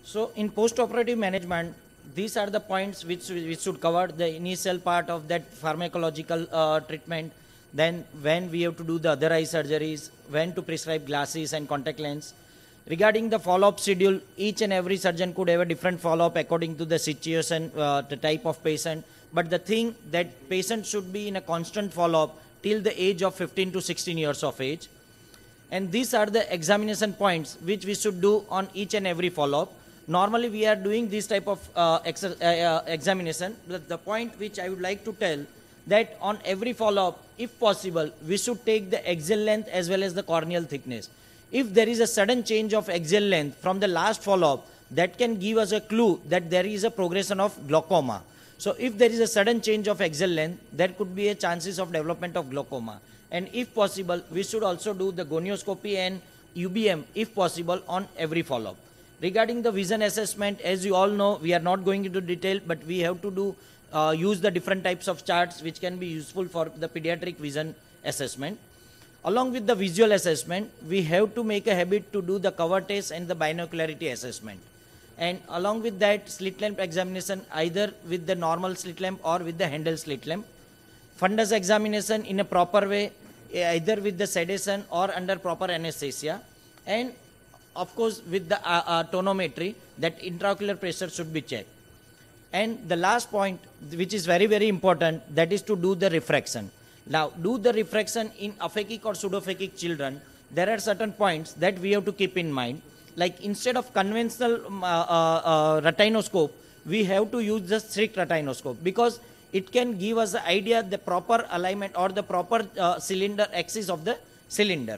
So in post-operative management, these are the points which we should cover: the initial part of that pharmacological treatment, then when we have to do the other eye surgeries, when to prescribe glasses and contact lens. Regarding the follow-up schedule, each and every surgeon could have a different follow-up according to the situation, the type of patient. But the thing that patient should be in a constant follow-up till the age of 15 to 16 years of age. And these are the examination points which we should do on each and every follow-up. Normally we are doing this type of examination. The point which I would like to tell, that on every follow-up, if possible, we should take the axial length as well as the corneal thickness. If there is a sudden change of axial length from the last follow-up, that can give us a clue that there is a progression of glaucoma. So if there is a sudden change of axial length, there could be a chances of development of glaucoma. And if possible, we should also do the gonioscopy and UBM if possible on every follow-up. Regarding the vision assessment, as you all know, we are not going into detail, but we have to do use the different types of charts which can be useful for the pediatric vision assessment. Along with the visual assessment, we have to make a habit to do the cover test and the binocularity assessment. And along with that, slit lamp examination, either with the normal slit lamp or with the handle slit lamp. Fundus examination in a proper way, either with the sedation or under proper anesthesia. And of course, with the tonometry, that intraocular pressure should be checked. And the last point, which is very, very important, that is to do the refraction. Now, do the refraction in aphakic or pseudophakic children. There are certain points that we have to keep in mind. Like instead of conventional retinoscope, we have to use the strict retinoscope, because it can give us the idea the proper alignment or the proper cylinder axis of the cylinder.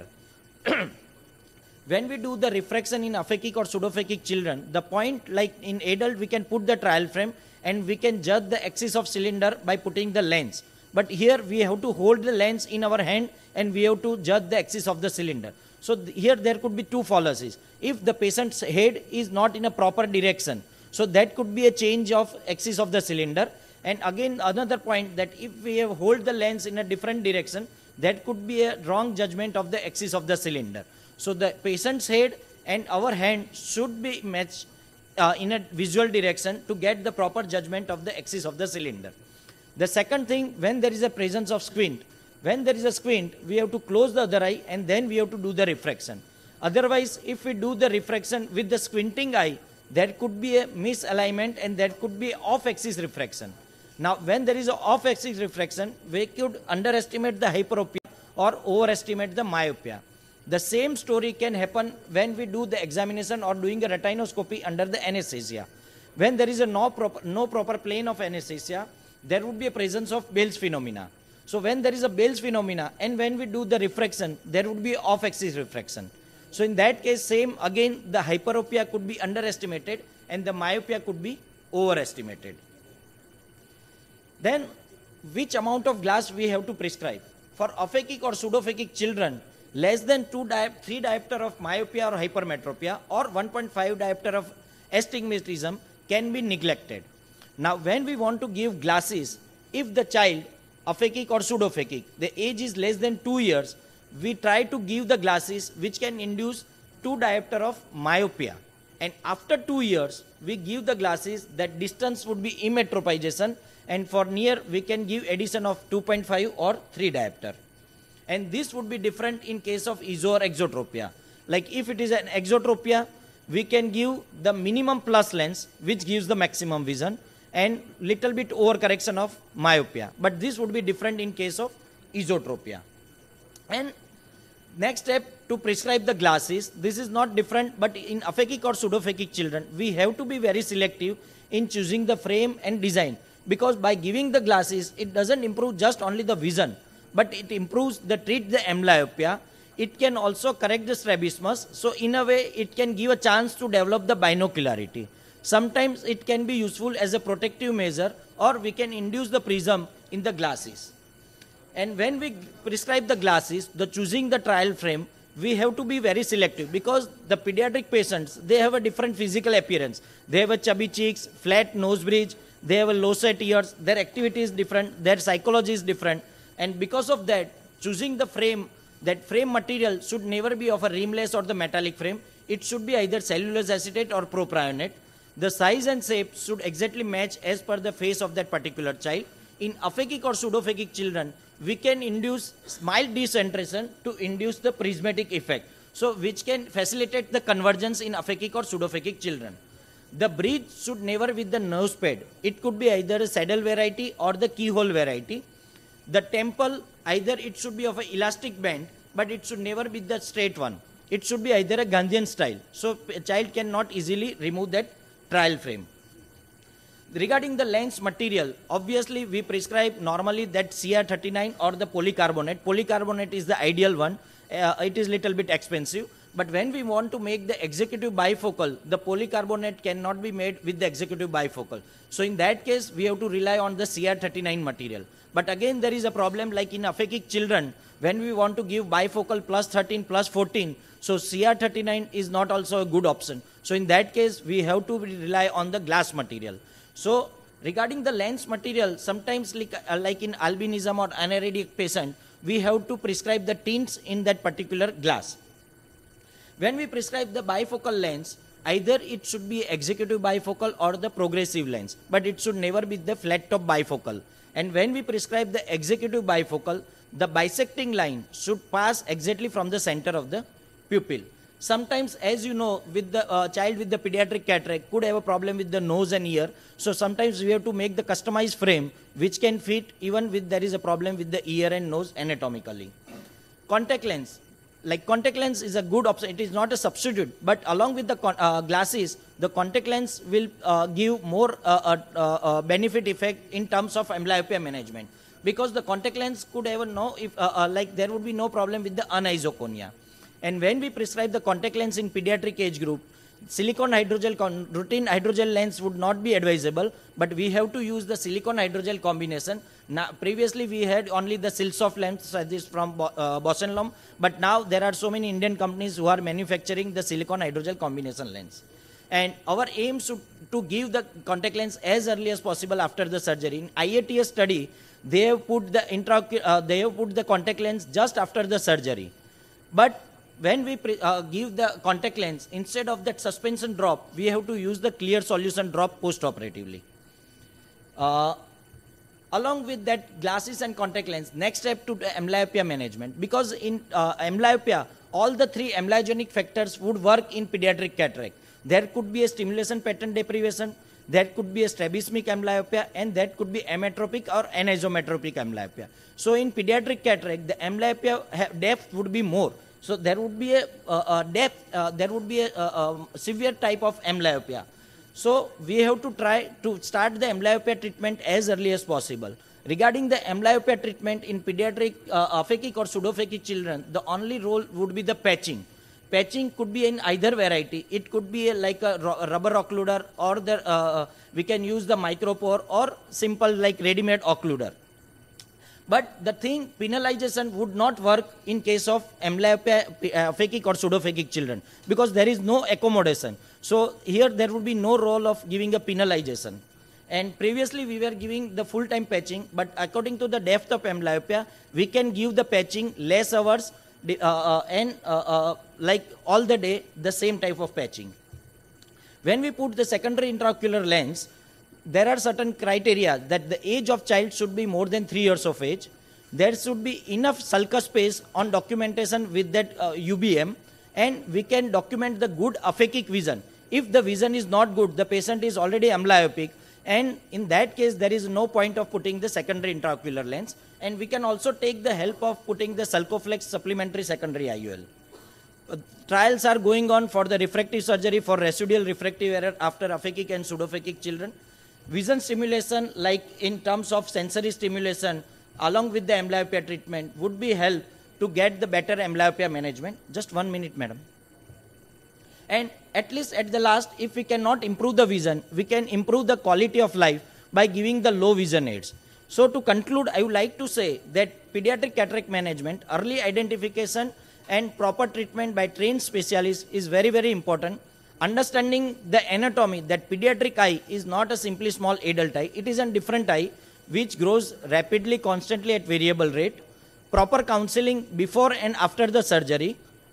When we do the refraction in aphakic or pseudophakic children, the point, like in adult, we can put the trial frame and we can judge the axis of cylinder by putting the lens. But here we have to hold the lens in our hand and we have to judge the axis of the cylinder. So here there could be two fallacies. If the patient's head is not in a proper direction, so that could be a change of axis of the cylinder. And again, another point, that if we have hold the lens in a different direction, that could be a wrong judgment of the axis of the cylinder. So the patient's head and our hand should be matched in a visual direction to get the proper judgment of the axis of the cylinder. The second thing, when there is a presence of squint, when there is a squint, we have to close the other eye and then we have to do the refraction. Otherwise, if we do the refraction with the squinting eye, there could be a misalignment and there could be off-axis refraction. Now, when there is an off-axis refraction, we could underestimate the hyperopia or overestimate the myopia. The same story can happen when we do the examination or doing a retinoscopy under the anesthesia. When there is a no proper plane of anesthesia, there would be a presence of Bell's phenomena. So when there is a Bell's phenomena and when we do the refraction, there would be off-axis refraction. So in that case, same again, the hyperopia could be underestimated and the myopia could be overestimated. Then, which amount of glass we have to prescribe? For aphakic or pseudophakic children, less than 3 diopter of myopia or hypermetropia or 1.5 diopter of astigmatism can be neglected. Now, when we want to give glasses, if the child, aphakic or pseudophakic, the age is less than 2 years, we try to give the glasses which can induce 2 diopter of myopia. And after 2 years, we give the glasses that distance would be emmetropization, and for near, we can give addition of 2.5 or 3 diopter. And this would be different in case of iso or exotropia. Like if it is an exotropia, we can give the minimum plus lens, which gives the maximum vision, and little bit overcorrection of myopia. But this would be different in case of esotropia. And next step, to prescribe the glasses, this is not different, but in aphakic or pseudophakic children, we have to be very selective in choosing the frame and design, because by giving the glasses, it doesn't improve just only the vision, but it improves treat the amblyopia. It can also correct the strabismus. So in a way, it can give a chance to develop the binocularity. Sometimes it can be useful as a protective measure, or we can induce the prism in the glasses. And when we prescribe the glasses, choosing the trial frame, we have to be very selective, because the pediatric patients, they have a different physical appearance. They have a chubby cheeks, flat nose bridge, they have a low set ears, their activity is different, their psychology is different. And because of that, choosing the frame, that frame material should never be of a rimless or the metallic frame. it should be either cellulose acetate or propionate. The size and shape should exactly match as per the face of that particular child. In aphakic or pseudophakic children, we can induce mild decentration to induce the prismatic effect, so which can facilitate the convergence in aphakic or pseudophakic children. The breed should never with the nose pad. It could be either a saddle variety or the keyhole variety. The temple, either it should be of an elastic band, but it should never be the straight one. It should be either a Gandhian style, so a child cannot easily remove that trial frame. Regarding the lens material, obviously we prescribe normally that CR39 or the polycarbonate. Polycarbonate is the ideal one. It is little bit expensive. But when we want to make the executive bifocal, the polycarbonate cannot be made with the executive bifocal. So in that case, we have to rely on the CR39 material. But again, there is a problem like in aphakic children, when we want to give bifocal plus 13 plus 14, so CR39 is not also a good option. So in that case, we have to rely on the glass material. So regarding the lens material, sometimes like in albinism or aniridic patient, we have to prescribe the tints in that particular glass. When we prescribe the bifocal lens, either it should be executive bifocal or the progressive lens, but it should never be the flat top bifocal. And when we prescribe the executive bifocal, the bisecting line should pass exactly from the center of the pupil. Sometimes, as you know, with the child with the pediatric cataract could have a problem with the nose and ear. So sometimes we have to make the customized frame which can fit even with there is a problem with the ear and nose anatomically. Contact lens. Like contact lens is a good option. It is not a substitute, but along with the glasses, the contact lens will give more benefit effect in terms of amblyopia management, because the contact lens could have like there would be no problem with the anisoconia. And when we prescribe the contact lens in pediatric age group, silicone hydrogel, routine hydrogel lens would not be advisable, but we have to use the silicone hydrogel combination. Now, previously we had only the Silsoft lens this from Bausch & Lomb, but now there are so many Indian companies who are manufacturing the silicone hydrogel combination lens. And our aim is to give the contact lens as early as possible after the surgery. In IATS study, they have put the contact lens just after the surgery. But when we give the contact lens, instead of that suspension drop, we have to use the clear solution drop post-operatively. Along with that glasses and contact lens, next step to the amblyopia management. Because in amblyopia, all the three amblyogenic factors would work in pediatric cataract. There could be a stimulation pattern deprivation, there could be a strabismic amblyopia, and that could be ametropic or anisometropic amblyopia. So in pediatric cataract, the amblyopia depth would be more. So there would be a severe type of amblyopia. So we have to try to start the amblyopia treatment as early as possible. Regarding the amblyopia treatment in pediatric aphakic or pseudophakic children, the only role would be the patching. Patching could be in either variety. It could be like a rubber occluder, or we can use the micropore, or simple like ready-made occluder. But the thing, penalization would not work in case of amblyopia aphakic or pseudophakic children, because there is no accommodation. So here there would be no role of giving a penalization. And previously we were giving the full-time patching, but according to the depth of amblyopia, we can give the patching less hours and like all the day the same type of patching. When we put the secondary intraocular lens, there are certain criteria that the age of child should be more than 3 years of age. There should be enough sulcus space on documentation with that UBM, and we can document the good aphakic vision. If the vision is not good, the patient is already amblyopic, and in that case there is no point of putting the secondary intraocular lens. And we can also take the help of putting the Sulcoflex supplementary secondary IOL. Trials are going on for the refractive surgery for residual refractive error after aphakic and pseudophakic children. Vision stimulation, like in terms of sensory stimulation, along with the amblyopia treatment, would be help to get the better amblyopia management. Just 1 minute, madam. And at least at the last, if we cannot improve the vision, we can improve the quality of life by giving the low vision aids. So to conclude, I would like to say that pediatric cataract management, early identification and proper treatment by trained specialists is very, very important. Understanding the anatomy, that pediatric eye is not a simply small adult eye. It is a different eye which grows rapidly, constantly at variable rate. Proper counseling before and after the surgery.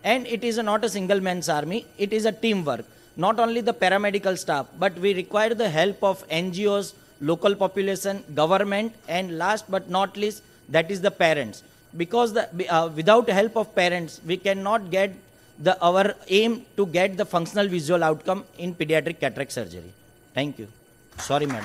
And it is not a single man's army, it is a teamwork. Not only the paramedical staff, but we require the help of NGOs, local population, government, and last but not least, that is the parents. Because without help of parents, we cannot get our aim to get the functional visual outcome in pediatric cataract surgery. Thank you. Sorry, madam.